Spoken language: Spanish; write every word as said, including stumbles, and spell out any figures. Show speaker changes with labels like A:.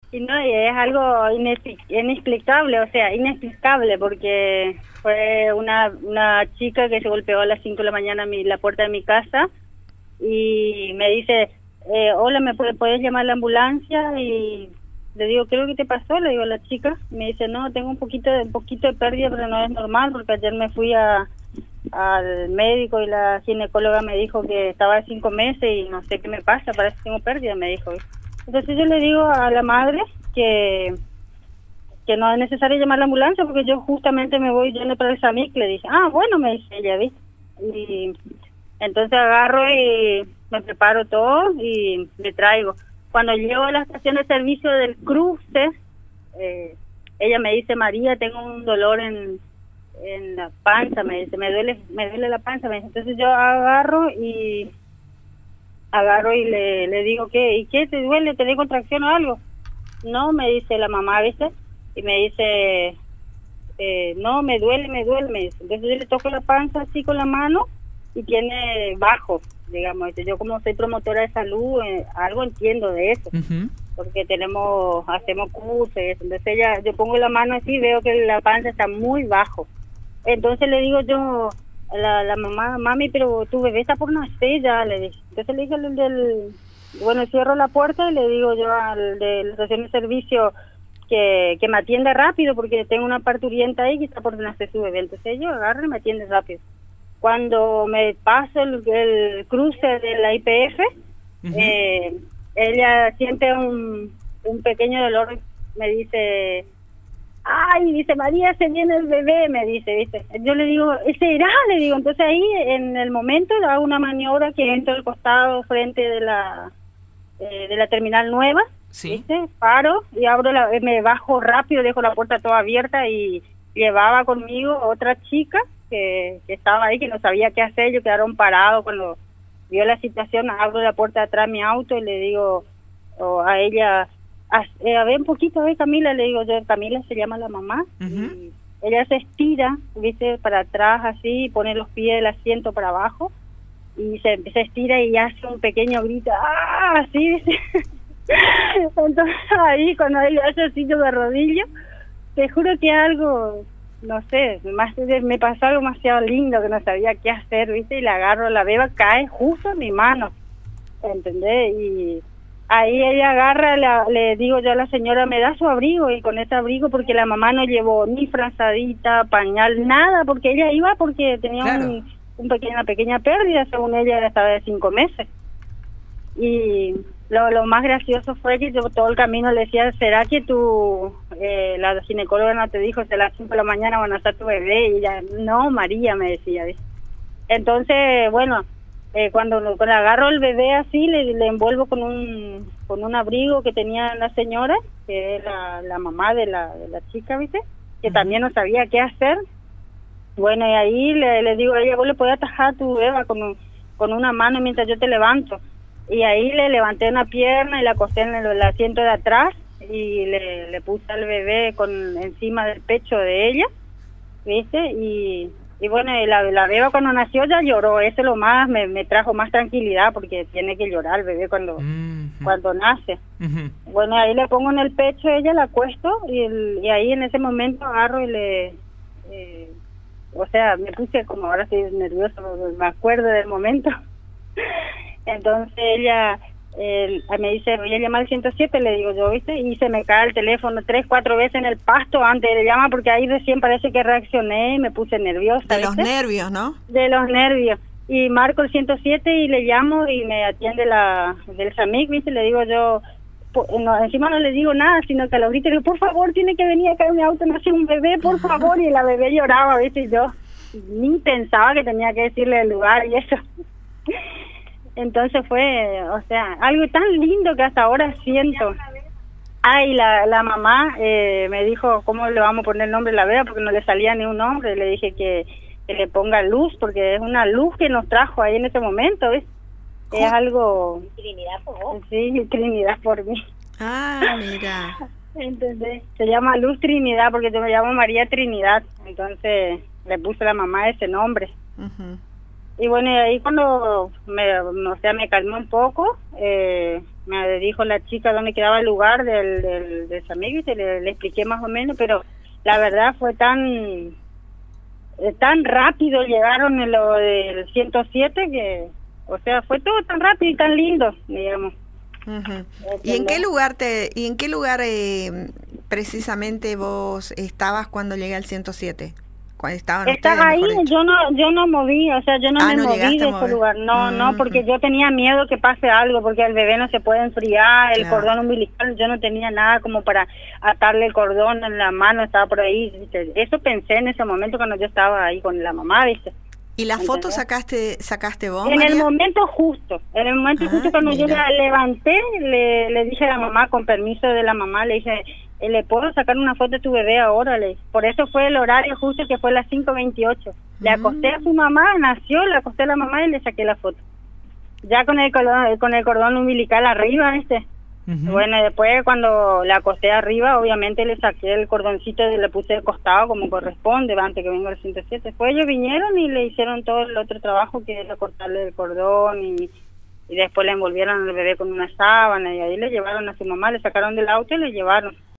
A: Y no, y es algo inexpli- inexplicable, o sea, inexplicable, porque fue una, una chica que se golpeó a las cinco de la mañana a mi, la puerta de mi casa y me dice, eh, hola, ¿me puede, puedes llamar a la ambulancia? Y le digo, ¿qué es lo que te pasó? Le digo a la chica. Y me dice, no, tengo un poquito de, un poquito de pérdida, pero no es normal, porque ayer me fui a al médico y la ginecóloga me dijo que estaba de cinco meses y no sé qué me pasa, parece que tengo pérdida, me dijo. Entonces yo le digo a la madre que que no es necesario llamar a la ambulancia porque yo justamente me voy yendo para el SAMIC. Le dije, ah, bueno, me dice ella, ¿viste? Y entonces agarro y me preparo todo y me traigo. Cuando llego a la estación de servicio del cruce, eh, ella me dice, María, tengo un dolor en, en la panza, me dice, me duele, me duele la panza, me dice. Entonces yo agarro y agarro y le, le digo, ¿qué? ¿Y qué te duele? ¿Te da contracción o algo? No, me dice la mamá, ¿viste? Y me dice, eh, no, me duele, me duele, me dice. Entonces yo le toco la panza así con la mano y tiene bajo, digamos. Dice, yo como soy promotora de salud, eh, algo entiendo de eso,
B: Ujú.
A: porque tenemos, hacemos cursos y eso. Entonces ella, yo pongo la mano así, veo que la panza está muy bajo. Entonces le digo yo a la, la mamá, mami, pero tu bebé está por nacer ya, le dije. Entonces le dije al del, bueno, cierro la puerta y le digo yo al de la estación de servicio que, que me atienda rápido porque tengo una parturienta ahí que está por nacer su bebé. Entonces ellos agarran y me atienden rápido. Cuando me paso el, el cruce de la I P F,
B: Ujú.
A: eh, ella siente un, un pequeño dolor, me dice, ay, dice, María, se viene el bebé, me dice, ¿viste? Yo le digo, ¿ese era? Le digo, entonces ahí en el momento hago una maniobra que entro al costado frente de la eh, de la terminal nueva,
B: Sí.
A: ¿viste? Paro y abro la, eh, me bajo rápido, dejo la puerta toda abierta y llevaba conmigo otra chica que, que estaba ahí, que no sabía qué hacer, ellos quedaron parados cuando vio la situación, abro la puerta de atrás de mi auto y le digo o a ella, a, eh, a ver un poquito, a ver Camila, le digo yo, Camila se llama la mamá,
B: Ujú.
A: y ella se estira, ¿viste? Para atrás así, y pone los pies del asiento para abajo, y se, se estira y hace un pequeño grito, ¡ah! Así, dice. Entonces ahí cuando ella hace así yo de rodillo, te juro que algo, no sé, más me pasó algo demasiado lindo que no sabía qué hacer, ¿viste? Y la agarro, la beba cae justo en mi mano, ¿entendés? Y ahí ella agarra, la, le digo yo a la señora, me da su abrigo, y con ese abrigo, porque la mamá no llevó ni frazadita, pañal, nada, porque ella iba porque tenía
B: Claro.
A: un, un pequeña, una pequeña pérdida, según ella estaba de cinco meses. Y lo, lo más gracioso fue que yo todo el camino le decía, ¿será que tu, eh, la ginecóloga no te dijo, que a las cinco de la mañana van a estar tu bebé? Y ella, no, María, me decía, ¿viste? Entonces, bueno, eh, cuando, lo- cuando agarro el bebé así, le, le envuelvo con un con un abrigo que tenía la señora, que es la, la mamá de la, de la chica, ¿viste? Que
B: Ujú.
A: también no sabía qué hacer. Bueno, y ahí le, le digo a ella, vos le podés atajar a tu beba con, un- con una mano mientras yo te levanto. Y ahí le levanté una pierna y la acosté en el, el asiento de atrás y le, le puse al bebé con encima del pecho de ella, ¿viste? Y, y bueno, y la, la beba cuando nació ya lloró, eso lo más, me, me trajo más tranquilidad porque tiene que llorar el bebé cuando,
B: Ujú.
A: cuando nace.
B: Ujú.
A: Bueno, ahí le pongo en el pecho a ella, la acuesto y, el, y ahí en ese momento agarro y le... Eh, o sea, me puse como ahora estoy nerviosa, porque me acuerdo del momento. Entonces ella eh, me dice, voy a llamar al ciento siete, le digo yo, ¿viste? Y se me cae el teléfono tres, cuatro veces en el pasto antes de llamar, porque ahí recién parece que reaccioné y me puse nerviosa,
C: De los
A: ¿viste?
C: nervios, ¿no?
A: De los nervios. Y marco el ciento siete y le llamo y me atiende la del SAMIC, ¿viste? Le digo yo, po- no, encima no le digo nada, sino que a la ahorita le digo, por favor, tiene que venir acá en mi auto, nace un bebé, por favor. Y la bebé lloraba, ¿viste? Y yo ni pensaba que tenía que decirle el lugar y eso. Entonces fue, o sea, algo tan lindo que hasta ahora siento. Ay, la, la mamá eh, me dijo, ¿cómo le vamos a poner nombre a la beba? Porque no le salía ni un nombre. Le dije que, que le ponga luz, porque es una luz que nos trajo ahí en ese momento, ¿ves? Es
C: Ju-
A: algo... Trinidad por vos. Sí, Trinidad por mí.
C: Ah, mira.
A: Entonces, se llama Luz Trinidad, porque yo me llamo María Trinidad. Entonces, le puse a la mamá ese nombre.
C: Ujú.
A: Y bueno, y ahí cuando me, o sea, me calmé un poco, eh, me dijo la chica dónde quedaba el lugar del, del, de esa amiga y le, le expliqué más o menos, pero la verdad fue tan eh, tan rápido, llegaron en lo del ciento siete que, o sea, fue todo tan rápido y tan lindo, digamos.
C: Uh-huh. ¿Y en qué lugar te, y en qué lugar eh, precisamente vos estabas cuando llegué al ciento siete? Cuando estaban
A: Estaba ahí, yo no yo no moví, o sea, yo no
C: ah,
A: me
C: no
A: moví de ese lugar, no, uh-huh. no, porque yo tenía miedo que pase algo, porque el bebé no se puede enfriar, el claro. cordón umbilical, yo no tenía nada como para atarle el cordón en la mano, estaba por ahí, ¿viste? Eso pensé en ese momento cuando yo estaba ahí con la mamá, ¿viste?
C: ¿Y la foto sacaste sacaste vos,
A: En
C: María?
A: el momento justo, en el momento ah, justo cuando mira. yo la levanté, le, le dije a la mamá, con permiso de la mamá, le dije, ¿le puedo sacar una foto de tu bebé ahora? Le, por eso fue el horario justo, que fue las cinco veintiocho. Le mm. acosté a su mamá, nació, le acosté a la mamá y le saqué la foto. Ya con el cordón, con el cordón umbilical arriba, ¿viste? Uh-huh. Bueno, después cuando la acosté arriba, obviamente le saqué el cordoncito y le puse de costado como corresponde, antes que venga el ciento siete. Después ellos vinieron y le hicieron todo el otro trabajo, que era cortarle el cordón y, y después le envolvieron al bebé con una sábana y ahí le llevaron a su mamá, le sacaron del auto y le llevaron.